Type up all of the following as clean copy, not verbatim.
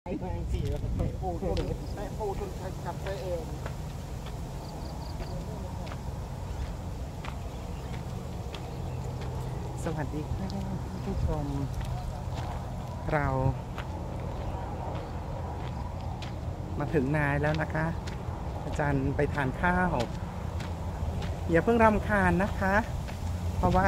ไอ้แมงสี่แล้วไปปูจนไปปูจนจับไปเองสวัสดีค่ะผู้ชมเรามาถึงนายแล้วนะคะ อาจารย์ไปทานข้าวอย่าเพิ่งรำคาญนะคะ เพราะว่า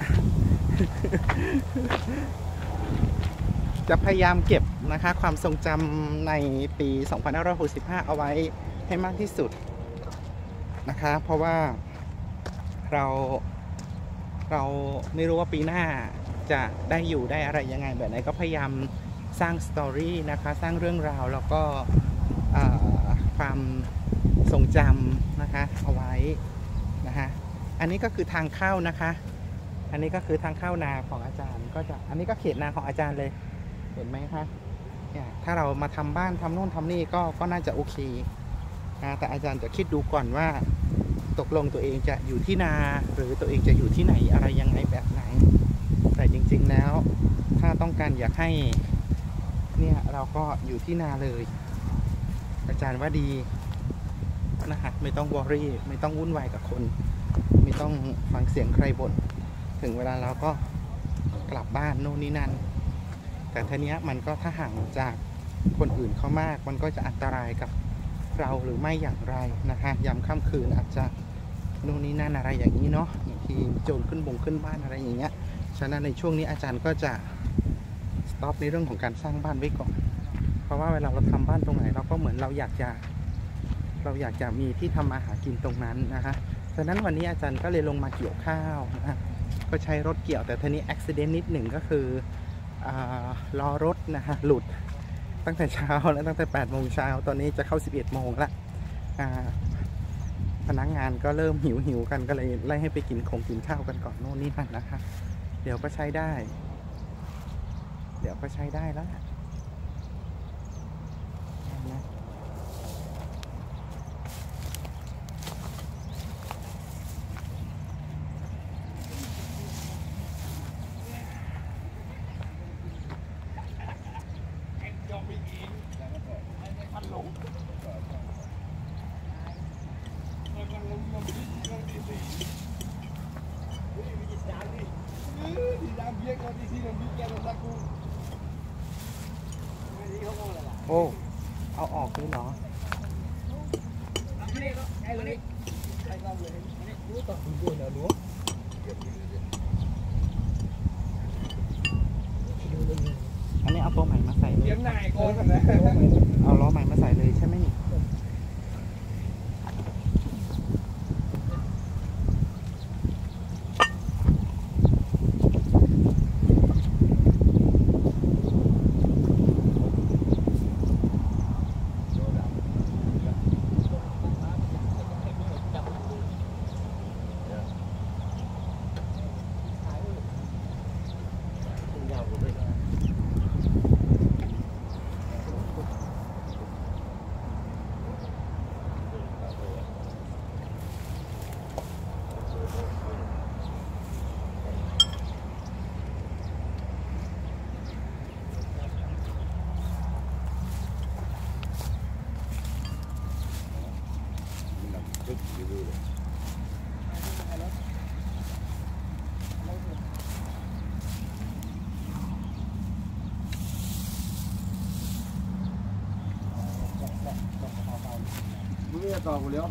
จะพยายามเก็บนะคะความทรงจำในปี2565เอาไว้ให้มากที่สุดนะคะเพราะว่าเราไม่รู้ว่าปีหน้าจะได้อยู่ได้อะไรยังไงแบบไหนก็พยายามสร้างสตอรี่นะคะสร้างเรื่องราวแล้วก็ความทรงจำนะคะเอาไว้นะคะอันนี้ก็คือทางเข้านะคะอันนี้ก็คือทางเข้านาของอาจารย์ก็จะอันนี้ก็เขตนาของอาจารย์เลยเห็นไหมคะเนี่ยถ้าเรามาทำบ้านทำโน่นทำนี่ก็น่าจะโอเคนะแต่อาจารย์จะคิดดูก่อนว่าตกลงตัวเองจะอยู่ที่นาหรือตัวเองจะอยู่ที่ไหนอะไรยังไงแบบไหนแต่จริงๆแล้วถ้าต้องการอยากให้เนี่ยเราก็อยู่ที่นาเลยอาจารย์ว่าดีนะคะไม่ต้องวอรี่ไม่ต้องวุ่นวายกับคนไม่ต้องฟังเสียงใครบ่นถึงเวลาเราก็กลับบ้านโน่นนี่นั่นแต่ทีนี้มันก็ถ้าห่างจากคนอื่นเขามากมันก็จะอันตรายกับเราหรือไม่อย่างไรนะคะยามค่ำคืนอาจจะโน่นนี่นั่นอะไรอย่างนี้เนาะบางทีโจรขึ้นบ้านอะไรอย่างเงี้ยฉะนั้นในช่วงนี้อาจารย์ก็จะสต็อปในเรื่องของการสร้างบ้านไว้ก่อนเพราะว่าเวลาเราทำบ้านตรงไหนเราก็เหมือนเราอยากจะมีที่ทำมาหากินตรงนั้นนะคะฉะนั้นวันนี้อาจารย์ก็เลยลงมาเกี่ยวข้าวนะก็ใช้รถเกี่ยวแต่ทีนี้อุบิเหตุนิดหนึ่งก็คือล้อรถนะฮะหลุดตั้งแต่เช้าแล้วตั้งแต่8 โมงเช้าตอนนี้จะเข้า11 โมงละพนักงานก็เริ่มหิวกันก็เลยไล่ให้ไปกินข้าวกันก่อนโน่นนี่นั่นนะคะเดี๋ยวก็ใช้ได้แล้วนะโอ้เอาออกด้วยเนาะอันนี้เอาตัวใหม่มาใส่เลยเอาล้อใหม่มาใส่เลยใช่ไหมนี่ไม่ต่อกูแล้ว